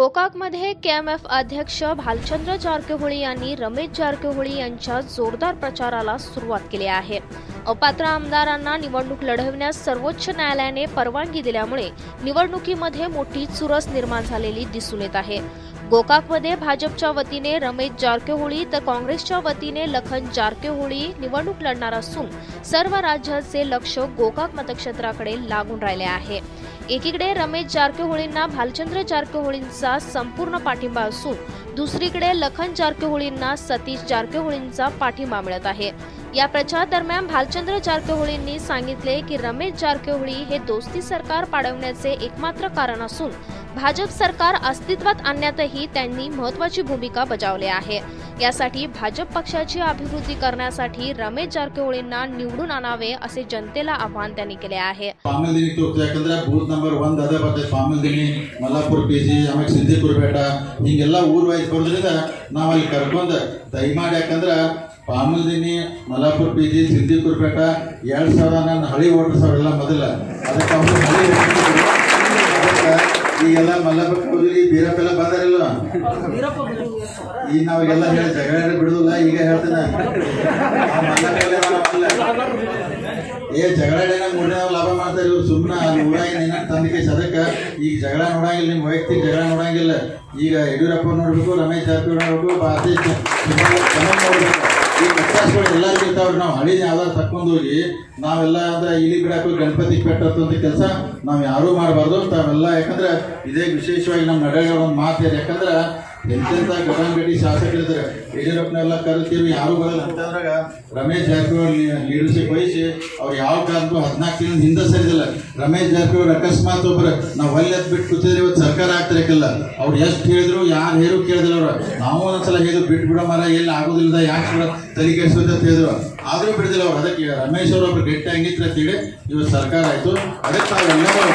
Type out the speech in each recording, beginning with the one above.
गोकाकमध्ये केएमएफ अध्यक्ष भालचंद्र जारकिहोळी यांनी रमेश जारकिहोळी यांच्या जोरदार प्रचाराला सुरुवात केली आहे। अपात्र आमदारांना निवडणूक लढवण्यास सर्वोच्च न्यायालयाने परवानगी दिल्यामुळे निवडणुकीमध्ये मोठी चुरस निर्माण झालेली दिसून येत आहे। गोकाकमध्ये भाजपच्या वतीने रमेश जारकिहोळी तर काँग्रेसच्या वतीने लखन जारकिहोळी निवडणूक लढणार असून सर्व राज्याचे लक्ष गोकाक मतक्षेत्राकडे लागून राहिले आहे। एकीकडे रमेश जारकिहोळींना भालचंद्र जारकिहोळींचा संपूर्ण पाठिंबा असून दुसरीकडे लखन जारकिहोळींना सतीश जारकिहोळींचा पाठिंबा मिळत आहे। या प्रचार दरम्यान भालचंद्र जारकिहोळींनी सांगितले की रमेश जारकिहोळी हे दोस्ती सरकार पाडवण्याचे एकमात्र कारण असून भाजप सरकार अस्तित्वात आणण्यातही त्यांनी महत्त्वाची भूमिका बजावली आहे। यासाठी भाजप पक्षाची अभिवृद्धी करण्यासाठी रमेश जारकिहोळींना निवडून आणावे असे जनतेला आवाहन त्यांनी केले आहे। ಪಾಮಲ್ದಿನಿ ತೋರ್ತು ಯಾಕಂದ್ರೆ ಬೂತ್ ನಂಬರ್ 1 ಅದೇ ಬರ್ತದೆ ಪಾಮಲ್ದಿನಿ ಮಲ್ಲಾಪುರ ಪಿಜಿ ಆಮೇಲೆ ಸಿದ್ದಿಪುರಪೇಟ ಹಿಂಗೆಲ್ಲ ಊರ್ ವೈಸ್ ಬರೋದ್ರಿಂದ ನಾವು ಅಲ್ಲಿ ಕರ್ಕೊಂಡು ದಯಮಾಡಿ ಯಾಕಂದ್ರೆ ಪಾಮಲ್ದಿನಿ ಮಲ್ಲಾಪುರ ಪಿಜಿ ಸಿದ್ದಿಪುರಪೇಟ 2000 ಹಳಿ ವೋಟರ್ಸ್ ಅವರೆಲ್ಲ ಮೊದಲ ಅದಕ್ಕೆ ಅವರು ಹಳಿ ಈಗೆಲ್ಲ ಮಲ್ಲಾಪುರ ಹೋಗಿ ಬೀರಪ್ಪೆಲ್ಲ ಬಂದಾರಿಲ್ಲ ಈಗ ನಾವೆಲ್ಲ ಹೇಳಿ ಜಗಳ ಬಿಡುದಿಲ್ಲ ಈಗ ಹೇಳ್ತೇನೆ ಜಗಳಾಡಿನ ಮೂರನೇ ಲಾಭ ಮಾಡ್ತಾ ಇವ್ರು ಸುಮ್ಮನೆ ಅಲ್ಲಿ ಊರಾಗ ಏನಾಗ ತಂದಿಕೆ ಸದಕ್ಕೆ ಈಗ ಜಗಳ ನೋಡಂಗಿಲ್ಲ ನಿಮ್ಮ ವೈಯಕ್ತಿಕ ಜಗಳ ನೋಡಂಗಿಲ್ಲ ಈಗ ಯಡಿಯೂರಪ್ಪ ನೋಡ್ಬೇಕು ರಮೇಶ್ ಜಾರಕಿಹೊಳಿ ನೋಡ್ಬೇಕು ಭಾರತೀಯ ನೋಡ್ಬೇಕು ಈ ವ್ಯತ್ಯಾಸಗಳು ಎಲ್ಲರಿಗೂ ಇರ್ತಾವ್ರಿ ನಾವು ಹಳಿ ಯಾವ್ದಾರು ತಕ್ಕೊಂಡು ಹೋಗಿ ನಾವೆಲ್ಲ ಅಂದ್ರೆ ಇಲಿ ಬಿಡಾಕು ಗಣಪತಿ ಪೆಟ್ಟಂತ ಕೆಲಸ ನಾವು ಯಾರೂ ಮಾಡಬಾರ್ದು ತಾವೆಲ್ಲ ಯಾಕಂದ್ರೆ ಇದೇ ವಿಶೇಷವಾಗಿ ನಮ್ಮ ನಡೆಗಳ ಒಂದು ಮಾತು ಇದೆ ಯಾಕಂದ್ರೆ ಎಂತೆಂತ ಗಡಿ ಶಾಸಕರಿದ್ದಾರೆ ಯಡಿಯೂರಪ್ಪನೆಲ್ಲ ಕರಿತೀವಿ ಯಾರು ಬರಲ್ಲ ಅಂತಂದ್ರಾಗ ರಮೇಶ್ ಜಾರಕಿಹೊಳಿ ಲೀಡರ್ಶಿಪ್ ವಹಿಸಿ ಅವ್ರು ಯಾವ ಕಾರಣಕ್ಕೂ 14 ದಿನದ ಹಿಂದೆ ಸರಿದಿಲ್ಲ ರಮೇಶ್ ಜಾರಕಿಹೊಳಿ ಅಕಸ್ಮಾತ್ ಒಬ್ಬರು ನಾವು ಒಲ್ಲೆತ್ ಬಿಟ್ಟು ಕೂತಿದ್ರೆ ಇವತ್ತು ಸರ್ಕಾರ ಆಗ್ತಿರಕ್ಕಿಲ್ಲ ಅವ್ರು ಎಷ್ಟು ಹೇಳಿದ್ರು ಯಾರು ಹೇರು ಕೇಳಿದಿಲ್ಲ ಅವ್ರು ನಾವು ಒಂದೊಂದ್ಸಲ ಹೇಳಿದ್ರು ಬಿಟ್ಟು ಬಿಡೋ ಮರ ಎಲ್ಲಿ ಆಗೋದಿಲ್ಲ ಯಾಕೆ ಕೂಡ ತಲೆ ಕೆಡಿಸೋದು ಅಂತ ಹೇಳಿದ್ರು ಆದ್ರೂ ಬಿಡದಿಲ್ಲ ಅವ್ರು ಅದಕ್ಕೆ ರಮೇಶ್ ಅವರು ಒಬ್ರು ಗಟ್ಟಿ ಹಂಗಿತ್ತು ಅಂತೇಳಿ ಇವತ್ತು ಸರ್ಕಾರ ಆಯ್ತು ಅದಕ್ಕೆ ನಾವೆಲ್ಲರೂ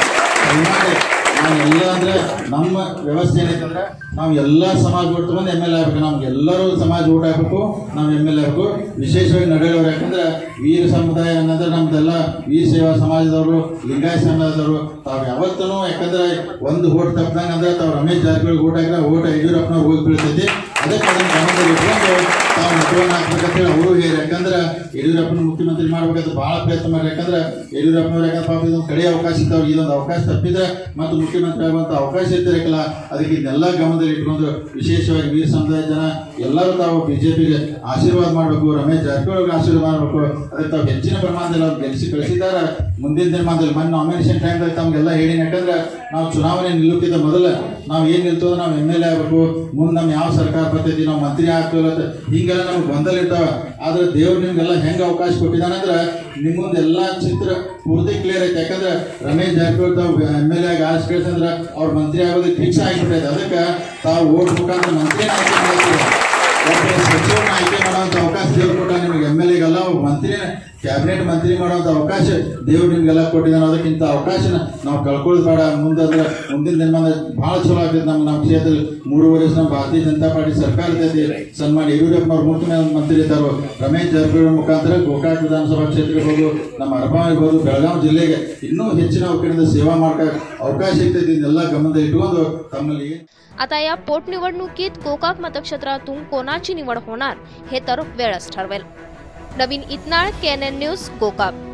ನಾವೆಲ್ಲ ಅಂದ್ರೆ ನಮ್ಮ ವ್ಯವಸ್ಥೆ ಏನೈತಂದ್ರೆ ನಾವು ಎಲ್ಲ ಸಮಾಜ ಓಟ್ ಬಂದು MLA ಆಗ್ಬೇಕು ನಮ್ಗೆಲ್ಲರೂ ಸಮಾಜ ಓಟ್ ಹಾಕ್ಬೇಕು ನಾವು MLA ಆಗ್ಬೇಕು ವಿಶೇಷವಾಗಿ ನಡೆಯೋರು ಯಾಕಂದ್ರೆ ವೀರ ಸಮುದಾಯ ಅನ್ನೋದ್ರೆ ನಮ್ದೆಲ್ಲ ವೀರ ಸೇವಾ ಸಮಾಜದವರು ಲಿಂಗಾಯತ ಸಮಾಜದವರು ತಾವು ಯಾವತ್ತೂ ಯಾಕಂದ್ರೆ ಒಂದು ಓಟ್ ತಪ್ಪದಂಗೆ ಅಂದ್ರೆ ತಾವು ರಮೇಶ್ ಜಾರಕಿಹೊಳಿ ಓಟ್ ಹಾಕಿದ್ರೆ ಓಟ್ ಯಡಿಯೂರಪ್ಪನವ್ರು ಹೋಗಿ ಬೀಳ್ತೈತಿ ಅದಕ್ಕೆ ಅದನ್ನು ಗಮನದಲ್ಲಿ ಇಟ್ಕೊಂಡು ತಾವು ಮತವನ್ನು ಹಾಕ್ಬೇಕಂತೇಳಿ ಅವರು ಹೇಳಿ ಯಾಕಂದ್ರೆ ಯಡಿಯೂರಪ್ಪನ ಮುಖ್ಯಮಂತ್ರಿ ಮಾಡ್ಬೇಕಂತ ಬಹಳ ಪ್ರಯತ್ನ ಮಾಡಿ ಯಾಕಂದ್ರೆ ಯಡಿಯೂರಪ್ಪನವ್ರು ಯಾಕಂದ್ರೆ ಪಾಪ ಇದೊಂದು ಕಡೆ ಅವಕಾಶ ಇದ್ದಾವ್ರು ಇದೊಂದು ಅವಕಾಶ ತಪ್ಪಿದ್ರೆ ಮತ್ತು ಮುಖ್ಯಮಂತ್ರಿ ಆಗುವಂಥ ಅವಕಾಶ ಇರ್ತಿರಕ್ಕಿಲ್ಲ ಅದಕ್ಕೆ ಇದನ್ನೆಲ್ಲ ಗಮನದಲ್ಲಿ ಇಟ್ಕೊಂಡು ವಿಶೇಷವಾಗಿ ವೀರ ಸಮುದಾಯ ಜನ ಎಲ್ಲರೂ ತಾವು ಬಿಜೆಪಿಗೆ ಆಶೀರ್ವಾದ ಮಾಡಬೇಕು ರಮೇಶ್ ಜಾರಕಿಹೊಳಿಗೆ ಆಶೀರ್ವಾದ ಮಾಡಬೇಕು ಅದಕ್ಕೆ ತಾವು ಹೆಚ್ಚಿನ ಪ್ರಮಾಣದಲ್ಲಿ ಅವ್ರು ಗೆಲ್ಲಿಸಿ ಕಳಿಸಿದ್ದಾರೆ ಮುಂದಿನ ದಿನಮಾನದಲ್ಲಿ ಮೊನ್ನೆ ನಾಮಿನೇಷನ್ ಟೈಮ್ದಾಗ ತಮಗೆಲ್ಲ ಹೇಳಿ ಯಾಕಂದ್ರೆ ನಾವು ಚುನಾವಣೆ ನಿಲ್ಲುಕ್ಕಿಂತ ಮೊದಲು ನಾವು ಏನು ನಿಲ್ತೋದ್ರೆ ನಾವು MLA ಆಗಬೇಕು ಮುಂದೆ ನಮ್ಮ ಯಾವ ಸರ್ಕಾರ ಬರ್ತೈತಿ ನಾವು ಮಂತ್ರಿ ಆಗ್ತೀವಲ್ಲ ಹಿಂಗೆಲ್ಲ ನಮ್ಗೆ ಗೊಂದಲ ಇರ್ತಾವ ಆದ್ರೆ ದೇವ್ರು ನಿಮ್ಗೆಲ್ಲ ಹೆಂಗೆ ಅವಕಾಶ ಕೊಟ್ಟಿದ್ದಾನಂದ್ರೆ ನಿಮ್ಮ ಮುಂದೆ ಎಲ್ಲ ಚಿತ್ರ ಪೂರ್ತಿ ಕ್ಲಿಯರ್ ಐತೆ ಯಾಕಂದ್ರೆ ರಮೇಶ್ ಜಾರಕಿಹೊಳಿ ತಾವು MLA ಆಗಿ ಆರಿಸಿ ಕಳಿಸಂದ್ರೆ ಅವ್ರ ಮಂತ್ರಿ ಆಗೋದಕ್ಕೆ ಫಿಕ್ಸ್ ಆಗಿಬಿಟ್ಟೈತೆ ಅದಕ್ಕೆ ತಾವು ಓಟ್ ಮುಖಾಂತರ ಮಂತ್ರಿನ ಆಯ್ಕೆ ಮಾಡ್ತೀವಿ ಸಚಿವರನ್ನ ಆಯ್ಕೆ ಮಾಡುವಂಥ ಅವಕಾಶ ದೇವ್ರು ಕೊಟ್ಟ ನಿಮಗೆ MLAಗೆಲ್ಲ ಮಂತ್ರಿ ಕ್ಯಾಬಿನೆಟ್ ಮಂತ್ರಿ ಮಾಡುವಂಥ ಅವಕಾಶ ದೇವ್ರು ನಿಮ್ಗೆಲ್ಲ ಕೊಟ್ಟಿದ್ದಾನೆ ಅದಕ್ಕಿಂತ ಅವಕಾಶನ ನಾವು ಕಳ್ಕೊಳ್ಳೋದು ಬೇಡ ಮುಂದಾದ್ರೆ ಮುಂದಿನ ದಿನಮಾನ ಭಾಳ ಚಲೋ ಆಗ್ತೈತೆ ನಮ್ಮ ಕ್ಷೇತ್ರದಲ್ಲಿ 3 ವರ್ಷ ನಮ್ಮ ಭಾರತೀಯ ಜನತಾ ಪಾರ್ಟಿ ಸರ್ಕಾರ ಇರ್ತೈತಿ ಸನ್ಮಾನ್ಯ ಯಡಿಯೂರಪ್ಪನವ್ರು ಮುಖ್ಯಮಂತ್ರಿ ಇರ್ತಾರೋ ರಮೇಶ್ ಜಾರಕಿಹೊಳಿ ಮುಖಾಂತರ ಗೋಕಾಕ್ ವಿಧಾನಸಭಾ ಕ್ಷೇತ್ರಕ್ಕೆ ಇರ್ಬೋದು ನಮ್ಮ ಅರಬಾವಿ ಇರ್ಬೋದು ಬೆಳಗಾವಿ ಜಿಲ್ಲೆಗೆ ಇನ್ನೂ ಹೆಚ್ಚಿನ ಕಡೆಯಿಂದ ಸೇವಾ ಮಾಡೋಕೆ ಅವಕಾಶ ಇರ್ತೈತಿ ಇದನ್ನೆಲ್ಲ गमनದಲ್ಲಿ ಇಟ್ಕೊಂಡು ತಮ್ಮಲ್ಲಿ आता या पोटनिवडणुकीत गोकाक मतक्षेत्रातून कोणाची निवड होणार हे तर वेळच ठरवेल। Naveen Itnal, KNN news, Gokak.